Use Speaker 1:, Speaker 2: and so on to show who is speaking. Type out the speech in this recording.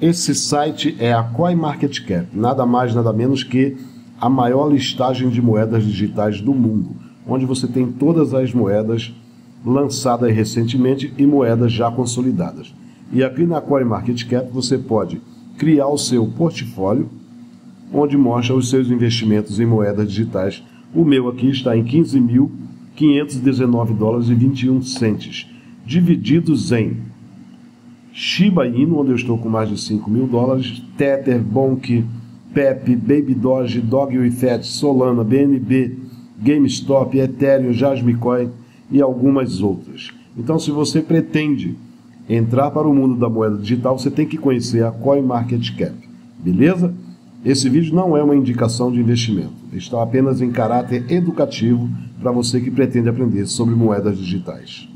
Speaker 1: Esse site é a CoinMarketCap, nada mais nada menos que a maior listagem de moedas digitais do mundo, onde você tem todas as moedas lançadas recentemente e moedas já consolidadas. E aqui na CoinMarketCap você pode criar o seu portfólio, onde mostra os seus investimentos em moedas digitais. O meu aqui está em 15.519 dólares e 21 centes, divididos em Shiba Inu, onde eu estou com mais de 5.000 dólares, Tether, Bonk, Pepe, Baby Doge, Dog.Fat, Solana, BNB, GameStop, Ethereum, Jasmicoin e algumas outras. Então, se você pretende entrar para o mundo da moeda digital, você tem que conhecer a CoinMarketCap, beleza? Esse vídeo não é uma indicação de investimento, está apenas em caráter educativo para você que pretende aprender sobre moedas digitais.